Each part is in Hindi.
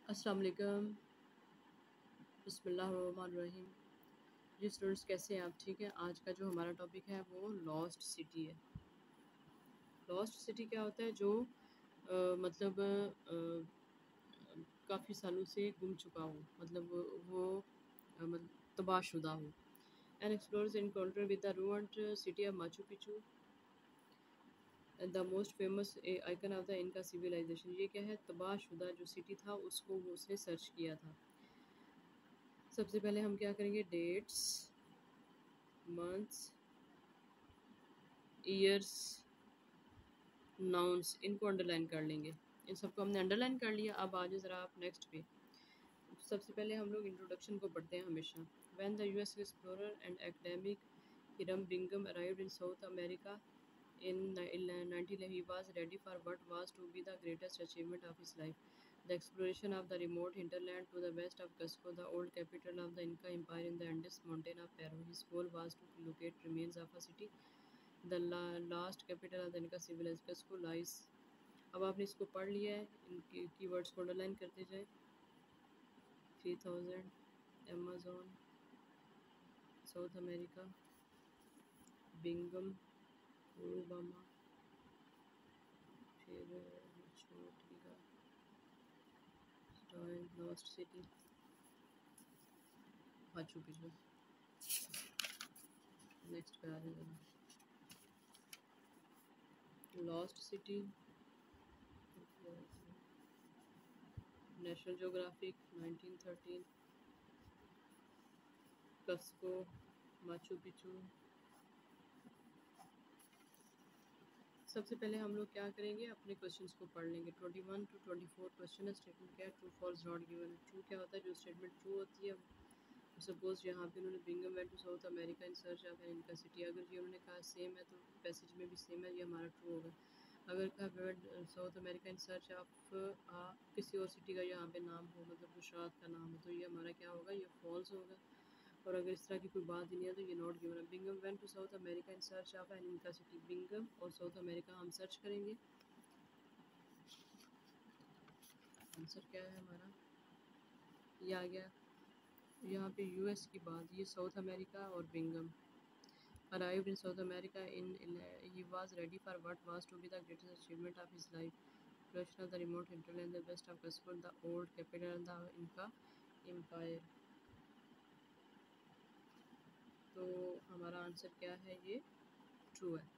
अस्सलाम वालेकुम। बिस्मिल्लाहिर्रहमानिर्रहीम। जी स्टूडेंट्स, कैसे हैं आप? ठीक है। आज का जो हमारा टॉपिक है वो लॉस्ट सिटी है। लॉस्ट सिटी क्या होता है? जो मतलब काफ़ी सालों से गुम चुका हो, मतलब वो मतलब तबाहशुदा हो। And explorers encounter with the ruined city of Machu Picchu, the most famous icon of the Inca civilisation. ये क्या है? तबाहशुदा जो सिटी था उसको वो उसने सर्च किया था। सबसे पहले हम क्या करेंगे? डेट्स, मंथ्स, ईयर्स, नाउन्स, इनको अंडरलाइन कर लेंगे। इन सबको हमने अंडरलाइन कर लिया। अब आ जाओ ज़रा आप नेक्स्ट पे। सबसे पहले हम लोग इंट्रोडक्शन को पढ़ते हैं हमेशा। When the US explorer and academic Hiram Bingham arrived in South America in 1911, he was ready for what was to be the greatest achievement of his life, the exploration of the remote hinterland to the west of Cusco, the old capital of the Inca Empire in the Andes mountain of Peru. His goal was to locate remains of a city, the last capital of the Inca civilization. Cusco lies. अब आपने इसको पढ़ लिया है, इनके कीवर्ड्स को अंडरलाइन करते जाए। 3000, Amazon, South America, Bingham, Obama, फिर छोटिका, lost city, Machu Picchu. Next पे आ रहे हैं lost city, National Geographic 1913, Cusco, Machu Picchu. सबसे पहले हम लोग क्या करेंगे? अपने क्वेश्चंस को पढ़ लेंगे। 21 to 24 क्वेश्चन है। स्टेटमेंट क्या है? True false not given. True क्या होता है? जो स्टेटमेंट ट्रू होती है। सपोज यहाँ पे उन्होंने Bingham went to South America in search of an Inca city, अगर ये उन्होंने कहा सेम है तो पैसेज में भी सेम है, ये हमारा ट्रू होगा। अगर कहा South America in search of किसी और सिटी का यहाँ पे नाम हो, मतलब गुजरात का नाम हो, तो ये हमारा क्या होगा? ये फॉल्स होगा। और अगर इस तरह की कोई बात ही नहीं है तो ये नॉट गिवन है। Bingham went to South America in search of an Inca city, Bingham और साउथ अमेरिका हम सर्च करेंगे। आंसर क्या है हमारा? ये आ गया। यहाँ पे यूएस की बात, ये साउथ अमेरिका और Bingham arrived in South America he was ready for what was to be the greatest achievement of his life, exploration of the remote hinterland, the west of Cusco, the old capital of the Inca Empire. तो हमारा आंसर क्या है? ये ट्रू है।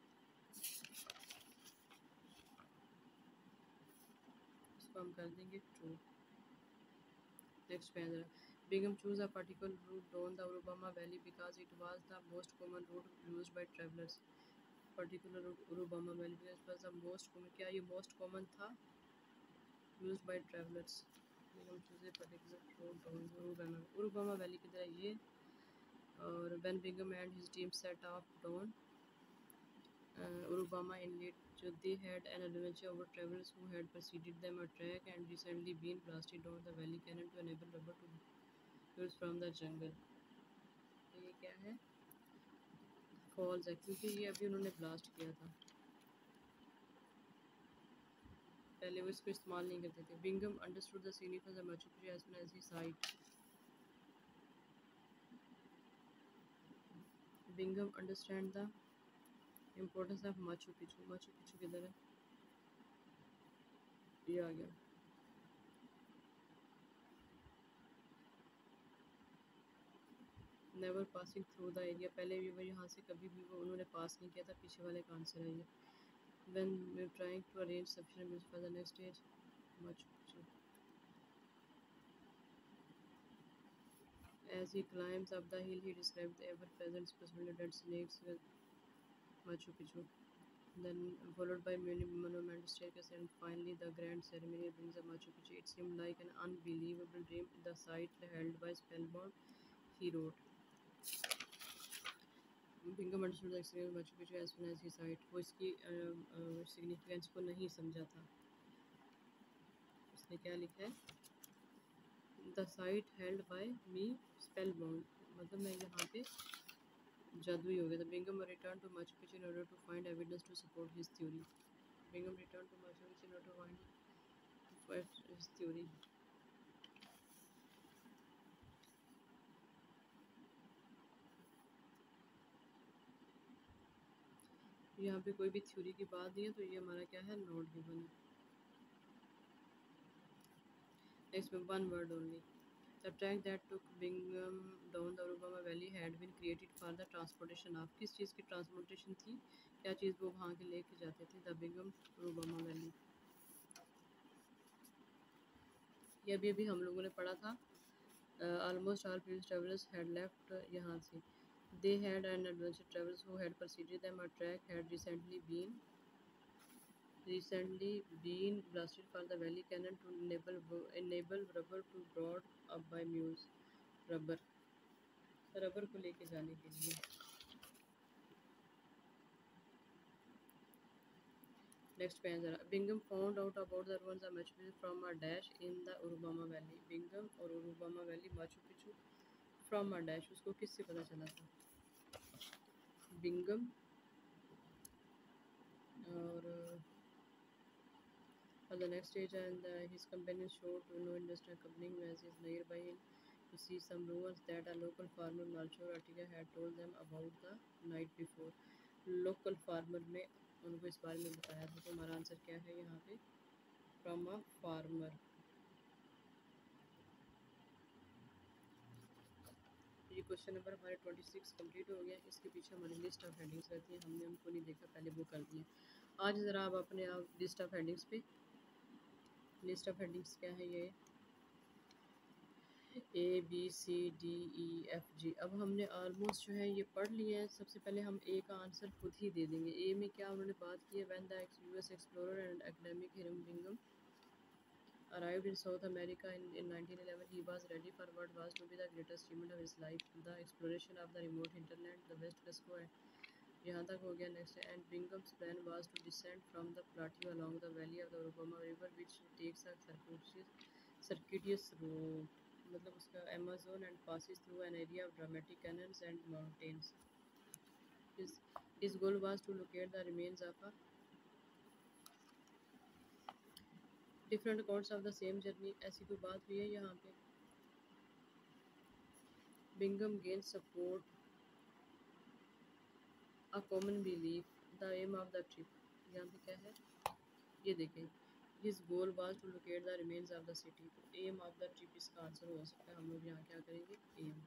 इसको हम कर देंगे ट्रू। नेक्स्ट पे है Bingham chose a particular route down the Urubamba Valley because it was the most common route used by travelers. Particular route Urubamba Valley because it was the most common, क्या ये most common था? Used by travelers. Bingham chose a particular route down Urubamba. Urubamba Valley किधर है ये? और when Bingham and his team set off down Urubamba Inlet, they had an adventure over travelers who had preceded them a track and recently been blasted down the valley canyon to enable rubber to use from the jungle. तो ये क्या है? फॉल्स है, क्योंकि ये अभी उन्होंने ब्लास्ट किया था, पहले वो इसको इस्तेमाल नहीं करते थे। Bingham understood the significance of Machu Picchu as soon as he sight. Bingham understand the importance of Machu Picchu. Machu Picchu किधर है? ये आ गया। Never passing through the area, पहले भी वो यहाँ से कभी भी वो उन्होंने पास नहीं किया था। पीछे वाले का आंसर है ये। When we trying to arrange sufficient music for the next stage, Machu Picchu. As he climbs up the hill, he described the ever-present possible dead snakes with Machu Picchu. Then followed by many monumental staircases and finally the grand ceremony brings of Machu Picchu. It seemed like an unbelievable dream. The sight held by spellbound, he wrote. Bingham understood the experience of Machu Picchu as soon as he saw it. वो इसकी सिग्निफिकेंस को नहीं समझा था। उसने क्या लिखा है? The sight held by me spellbound, मतलब मैं यहाँ पे जादुई हो गया था। Bingham returned to Machu Picchu in order to find evidence to support his theory. Bingham returned to Machu Picchu in order to find his theory. यहाँ पे कोई भी थ्योरी की बात नहीं है, तो ये हमारा क्या है, नोट गिवन है। नेक्स्ट में one word only. The track that took Bingham down the Urubamba Valley had been created for the transportation of, किस चीज़ की ट्रांसपोर्टेशन थी, क्या चीज़ वो वहाँ के लेके जाते थे, द बिंगम उरुबामा वैली। ये अभी हम लोगों ने पढ़ा था। Almost all previous travelers had left, यहाँ से they had an adventure travelers who had preceded them. A track had recently been blasted for the valley canyon to enable rubber to brought up by mules, rubber को लेके जाने के लिए। नेक्स्ट पे है जरा, Bingham found out about the ruins of Machu Picchu from a dash in the Urubamba Valley। Bingham और Urubamba Valley Machu Picchu from a dash, उसको किससे पता चला था, बिंगम और the next stage and his companions showed no interest in accompanying as is nearby him to see some ruins that a local farmer Malchor Artiga had told them about the night before। Local farmer ने उनको इस बारे में बताया था। तो हमारा आंसर क्या है यहाँ पे, फ्रॉम अ फार्मर। ये क्वेश्चन नंबर हमारे 26 कंप्लीट हो गया। इसके पीछे हमारी लिस्ट ऑफ हेडिंग्स रहती हैं, हमने उनको नहीं देखा, पहले वो कर दिए। आज ज़रा आप अपने आप लिस्ट ऑफ हेडिंग्स पे, लिस्ट ऑफ हेडिंग्स क्या है, ये A B C D E F G. अब हमने ऑलमोस्ट जो है ये पढ़ लिए हैं। सबसे पहले हम ए का आंसर खुद ही दे देंगे। ए में क्या उन्होंने बात की है, when the US explorer and academic Hiram Bingham arrived in South America in 1911, he was ready for what was to be the greatest achievement of his life, the exploration of the remote hinterland, the West Cusco, and यहाँ तक हो गया। Next, and Bingham's plan was to descend from the plateau along the valley of the Urubamba River which takes a circuitous route, मतलब उसका Amazon and passes through an area of dramatic canyons and mountains। His goal was to locate the remains of a different accounts of the same journey. ऐसी कोई बात हुई है यहाँ पे, Bingham gain support a common belief, the aim of the trip, यहाँ पे क्या है, ये देखें, his goal was to locate the remains of the city. तो एम ऑफ द ट्रिप इसका आंसर हो सकता है। हम लोग यहाँ क्या करेंगे, एम।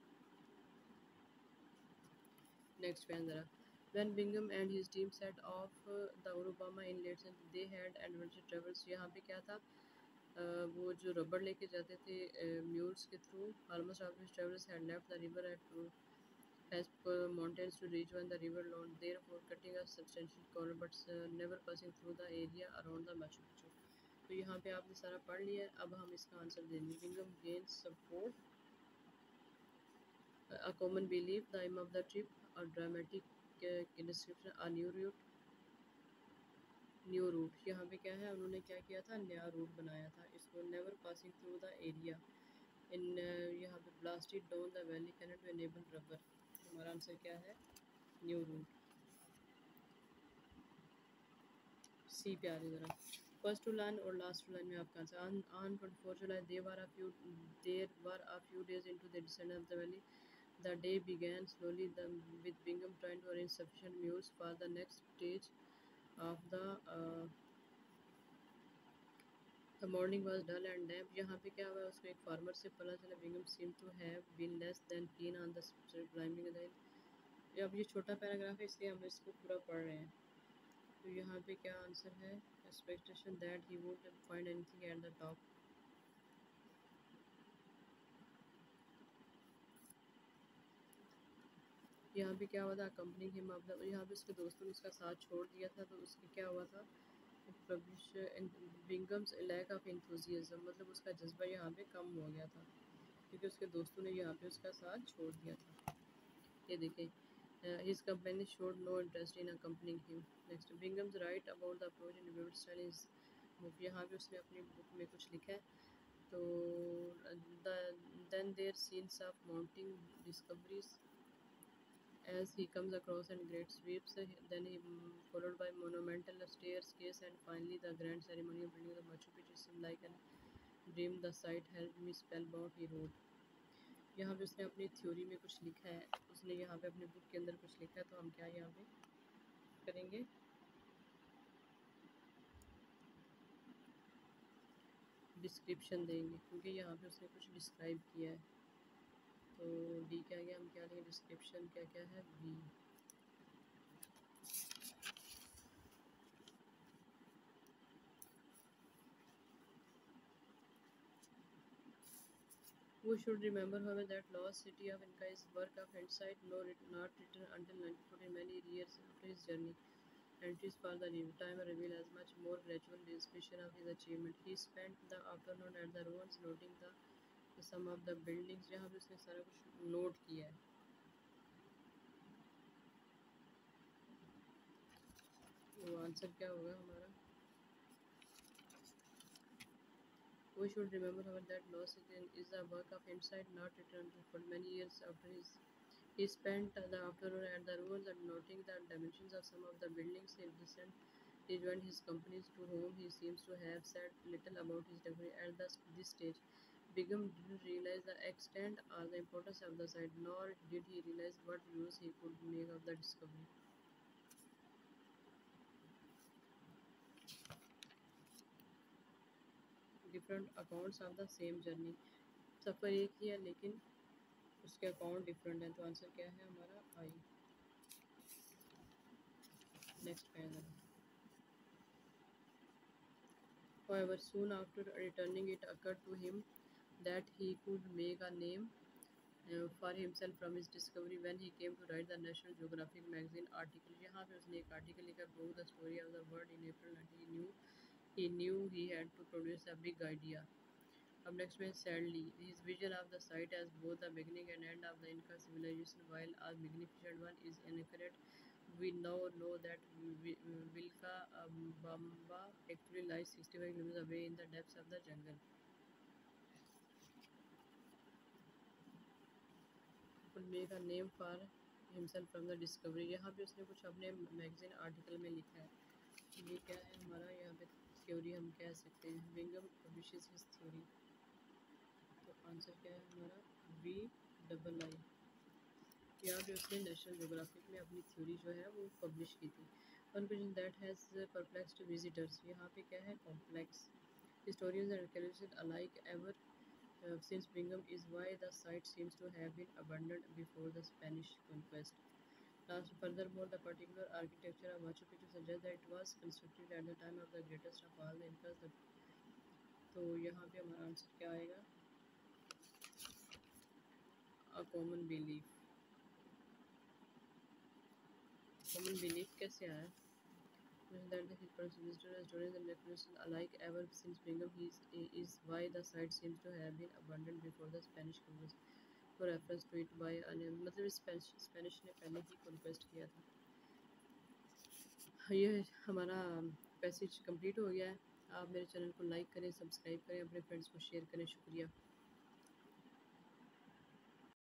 नेक्स्ट पे ज़रा, when Bingham and his team set off the Urubamba in late September, they had adventure travels। यहाँ पे क्या था, वो जो रबड़ लेके जाते थे म्यूल्स के through. Almost of his travels had left the river at has mountains to reach when the river low, therefore cutting a substantial corner but never passing through the area around the Machu Picchu। तो यहाँ पे आपने सारा पढ़ लिया है, अब हम इसका आंसर देंगे। Bingham gains support a common belief, the aim of the trip, a dramatic description, a new route. यहाँ पे क्या है, उन्होंने क्या किया था, नया रूट बनाया था। इसको never passing through the area in, यहाँ पे blasted down the valley canyon to enable rubber. हमारा आंसर क्या है, न्यू रूट, सी पे आ रही ज़रा। फर्स्ट टू लाइन और लास्ट टू लाइन में आपका answer. On 24 July there were a few days into the descent of the valley. The day began slowly with Bingham trying to arrange sufficient mules for the next stage of the morning was dull and damp। यहाँ पे क्या हुआ, उसको एक फार्मर से पता चला, Bingham seemed to have been less than keen on the climbing the hill। अब ये छोटा पैराग्राफ है इसलिए हम इसको पूरा पढ़ रहे हैं। तो यहाँ पे क्या आंसर है, expectation that he would find anything at the top. यहाँ पे क्या हुआ था, कंपनी हिम ऑफ द, यहाँ पे उसके दोस्तों ने उसका साथ छोड़ दिया था। तो उसके क्या हुआ था, publish Bingham's lack of enthusiasm, मतलब उसका जज्बा यहाँ पे कम हो गया था क्योंकि उसके दोस्तों ने यहाँ पे उसका साथ छोड़ दिया था। ये देखें, his companion showed no interest in accompanying him। Next, Bingham's write about the approach in vivid style is book। यहाँ पे उसने अपनी बुक में कुछ लिखा है। तो the then there scenes of mounting discoveries as he comes across and great sweeps, then he followed by monumental staircase and finally the grand ceremony of building the Machu Picchu seemed like a dream, the sight helped me spellbound, he wrote। यहाँ पे उसने अपनी थ्योरी में कुछ लिखा है, उसने यहाँ पे अपनी बुक के अंदर कुछ लिखा है। तो हम क्या यहाँ पे करेंगे, डिस्क्रिप्शन देंगे क्योंकि यहाँ पे उसने कुछ डिस्क्राइब किया है। तो डी क्या गया, हम क्या लेंगे, डिस्क्रिप्शन क्या क्या है, B. We should remember, however, that Lost City of Inca is work of hindsight, not written until 1914, many years after his journey. Entries for the time reveal as much more gradual description of his achievement. He spent the afternoon at the ruins, noting the some of the buildings, जहाँ पे उसने सारा कुछ नोट किया है। तो आंसर क्या होगा हमारा? We should remember, however, that Lost City is a work of insight, not written for many years after his. He spent the afternoon at the ruins and noting the dimensions of some of the buildings. In descent, he joined his companies, to whom he seems to have said little about his discovery at this stage. Bingham didn't realize the extent or the importance of the site, nor did he realize what use he could make of the discovery. Different accounts of the same journey. सफ़र एक ही है लेकिन उसके अकाउंट डिफरेंट हैं, तो आंसर क्या है हमारा? I. Next paragraph. However, soon after returning, it occurred to him that he could make a name for himself from his discovery when he came to write the National Geographic magazine article. यहाँ पे उसने एक आर्टिकल लिखा, broke the story of the world in April, and he knew he had to produce a big idea. Up next में sadly, his vision of the site as both the beginning and end of the Inca civilization, while a magnificent one, is inaccurate. We now know that Vilca Bamba actually lies 65 kilometers away in the depths of the jungle. Could make a name for himself from the discovery. यहाँ पे उसने कुछ अपने मैगजीन आर्टिकल में लिखा है। ये क्या है हमारा, यहाँ पे थ्योरी हम कह सकते हैं, बिंगम पब्लिशेस हिज थ्योरी। तो आंसर क्या है हमारा? B double I. यहाँ पे उसने नेशनल जोग्राफिक में अपनी थ्योरी जो है वो पब्लिश की थी। Conclusion that has perplexed visitors, यहाँ पे क्या है? Complex. Historians and archaeologists alike ever since Bingham is why the site seems to have been abandoned before the Spanish conquest. Furthermore, the particular architecture of Machu Picchu suggests that it was constructed at the time of the greatest of all the Incas. तो यहाँ पे हमारा आंसर क्या आएगा? A common belief. Common belief कैसे आया? That the visitors, historians and archaeologists alike ever since Bingham is why the site seems to have been abandoned before the Spanish conquest. For reference to it by मतलब स्पेनिश ने पहले ही कॉन्क्वेस्ट किया था। ये हमारा पैसेज कंप्लीट हो गया है। आप मेरे चैनल को लाइक करें, सब्सक्राइब करें, अपने फ्रेंड्स को शेयर करें। शुक्रिया।